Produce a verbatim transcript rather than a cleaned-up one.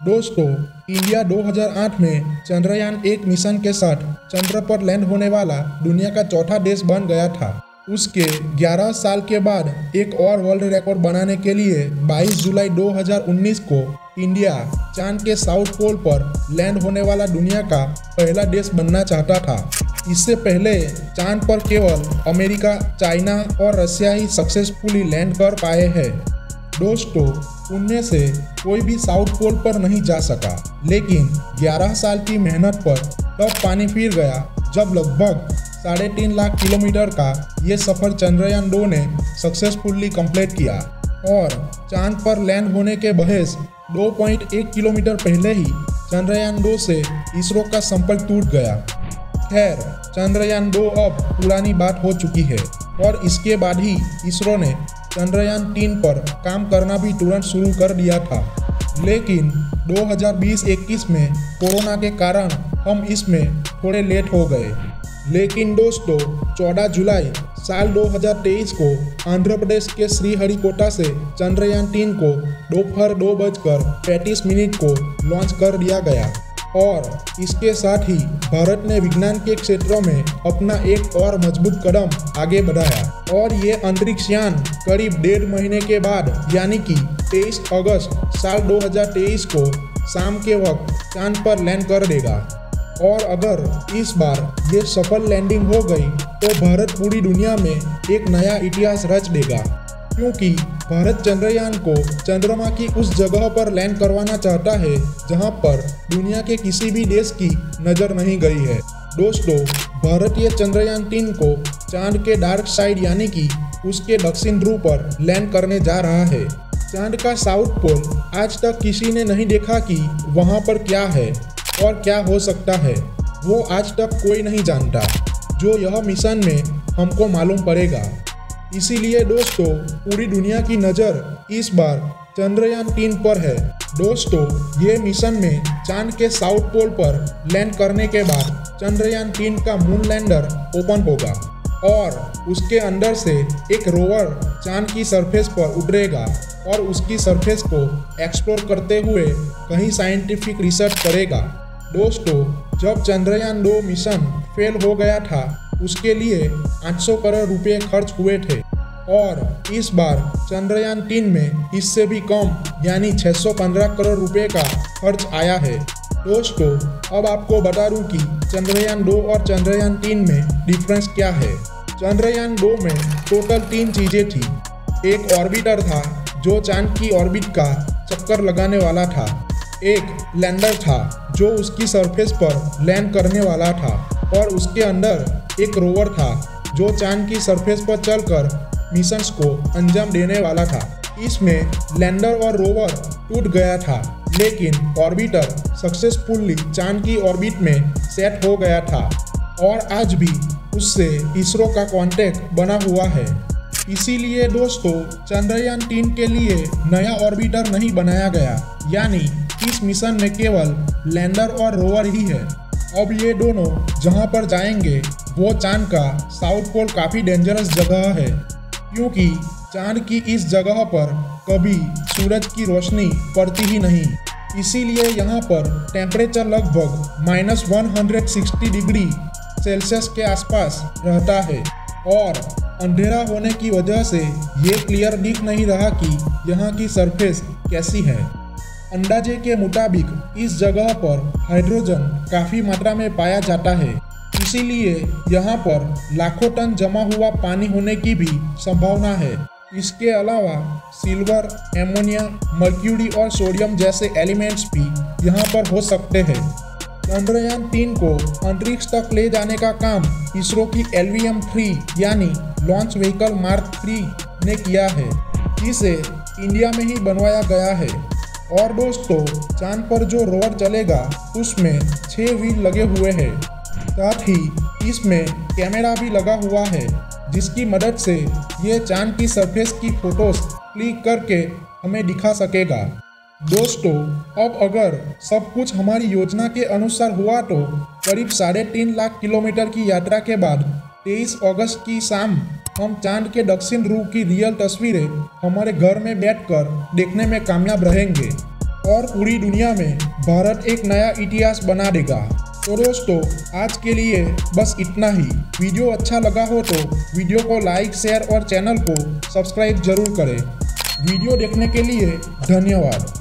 दोस्तों, इंडिया दो हज़ार आठ में चंद्रयान एक मिशन के साथ चंद्र पर लैंड होने वाला दुनिया का चौथा देश बन गया था। उसके ग्यारह साल के बाद एक और वर्ल्ड रिकॉर्ड बनाने के लिए बाईस जुलाई दो हज़ार उन्नीस को इंडिया चांद के साउथ पोल पर लैंड होने वाला दुनिया का पहला देश बनना चाहता था। इससे पहले चांद पर केवल अमेरिका, चाइना और रशिया ही सक्सेसफुली लैंड कर पाए हैं। दोस्तों, उनमें से कोई भी साउथ पोल पर नहीं जा सका, लेकिन ग्यारह साल की मेहनत पर तब पानी फिर गया जब लगभग साढ़े तीन लाख किलोमीटर का ये सफ़र चंद्रयान दो ने सक्सेसफुली कंप्लीट किया और चांद पर लैंड होने के बहस दो पॉइंट एक किलोमीटर पहले ही चंद्रयान दो से इसरो का संपर्क टूट गया। खैर, चंद्रयान दो अब पुरानी बात हो चुकी है और इसके बाद ही इसरो ने चंद्रयान तीन पर काम करना भी तुरंत शुरू कर दिया था। लेकिन दो हज़ार बीस इक्कीस में कोरोना के कारण हम इसमें थोड़े लेट हो गए। लेकिन दोस्तों, चौदह जुलाई साल दो हज़ार तेईस को आंध्र प्रदेश के श्रीहरिकोटा से चंद्रयान तीन को दोपहर दो बजकर पैंतीस मिनट को लॉन्च कर दिया गया और इसके साथ ही भारत ने विज्ञान के क्षेत्रों में अपना एक और मजबूत कदम आगे बढ़ाया और ये अंतरिक्ष यान करीब डेढ़ महीने के बाद यानी कि तेईस अगस्त साल दो हज़ार तेईस को शाम के वक्त चांद पर लैंड कर देगा। और अगर इस बार ये सफल लैंडिंग हो गई तो भारत पूरी दुनिया में एक नया इतिहास रच देगा, क्योंकि भारत चंद्रयान को चंद्रमा की उस जगह पर लैंड करवाना चाहता है जहां पर दुनिया के किसी भी देश की नज़र नहीं गई है। दोस्तों, भारतीय चंद्रयान तीन को चांद के डार्क साइड यानी कि उसके दक्षिण ध्रुव पर लैंड करने जा रहा है। चांद का साउथ पोल आज तक किसी ने नहीं देखा कि वहां पर क्या है और क्या हो सकता है, वो आज तक कोई नहीं जानता, जो यह मिशन में हमको मालूम पड़ेगा। इसीलिए दोस्तों, पूरी दुनिया की नज़र इस बार चंद्रयान तीन पर है। दोस्तों, ये मिशन में चांद के साउथ पोल पर लैंड करने के बाद चंद्रयान तीन का मून लैंडर ओपन होगा और उसके अंदर से एक रोवर चांद की सरफेस पर उतरेगा और उसकी सरफेस को एक्सप्लोर करते हुए कहीं साइंटिफिक रिसर्च करेगा। दोस्तों, जब चंद्रयान दो मिशन फेल हो गया था उसके लिए आठ सौ करोड़ रुपए खर्च हुए थे और इस बार चंद्रयान तीन में इससे भी कम यानी छह सौ पंद्रह करोड़ रुपए का खर्च आया है। दोस्तों, अब आपको बता दूं कि चंद्रयान दो और चंद्रयान तीन में डिफरेंस क्या है। चंद्रयान दो में टोटल तीन चीज़ें थी। एक ऑर्बिटर था जो चांद की ऑर्बिट का चक्कर लगाने वाला था, एक लैंडर था जो उसकी सरफेस पर लैंड करने वाला था और उसके अंदर एक रोवर था जो चांद की सरफेस पर चलकर मिशंस को अंजाम देने वाला था। इसमें लैंडर और रोवर टूट गया था, लेकिन ऑर्बिटर सक्सेसफुली चांद की ऑर्बिट में सेट हो गया था और आज भी उससे इसरो का कांटेक्ट बना हुआ है। इसीलिए दोस्तों, चंद्रयान तीन के लिए नया ऑर्बिटर नहीं बनाया गया, यानी इस मिशन में केवल लैंडर और रोवर ही है। अब ये दोनों जहां पर जाएंगे वो चांद का साउथ पोल काफ़ी डेंजरस जगह है, क्योंकि चांद की इस जगह पर कभी सूरज की रोशनी पड़ती ही नहीं। इसीलिए यहाँ पर टेम्परेचर लगभग minus one hundred sixty degree Celsius के आसपास रहता है और अंधेरा होने की वजह से ये क्लियर दिख नहीं रहा कि यहाँ की सरफेस कैसी है। अंदाजे के मुताबिक इस जगह पर हाइड्रोजन काफ़ी मात्रा में पाया जाता है, इसीलिए यहाँ पर लाखों टन जमा हुआ पानी होने की भी संभावना है। इसके अलावा सिल्वर, एमोनिया, मर्क्यूरी और सोडियम जैसे एलिमेंट्स भी यहाँ पर हो सकते हैं। चंद्रयान तीन को अंतरिक्ष तक ले जाने का काम इसरो की एल वी एम थ्री यानी लॉन्च व्हीकल मार्क थ्री ने किया है। इसे इंडिया में ही बनवाया गया है और दोस्तों, चांद पर जो रोवर चलेगा उसमें छः व्हील लगे हुए हैं। साथ ही इसमें कैमरा भी लगा हुआ है जिसकी मदद से ये चांद की सरफेस की फोटोज क्लिक करके हमें दिखा सकेगा। दोस्तों, अब अगर सब कुछ हमारी योजना के अनुसार हुआ तो करीब साढ़े तीन लाख किलोमीटर की यात्रा के बाद तेईस अगस्त की शाम हम चांद के दक्षिण ध्रुव की रियल तस्वीरें हमारे घर में बैठकर देखने में कामयाब रहेंगे। और पूरी दुनिया में भारत एक नया इतिहास बना देगा। तो दोस्तों आज के लिए बस इतना ही। वीडियो अच्छा लगा हो तो वीडियो को लाइक शेयर और चैनल को सब्सक्राइब जरूर करें। वीडियो देखने के लिए धन्यवाद।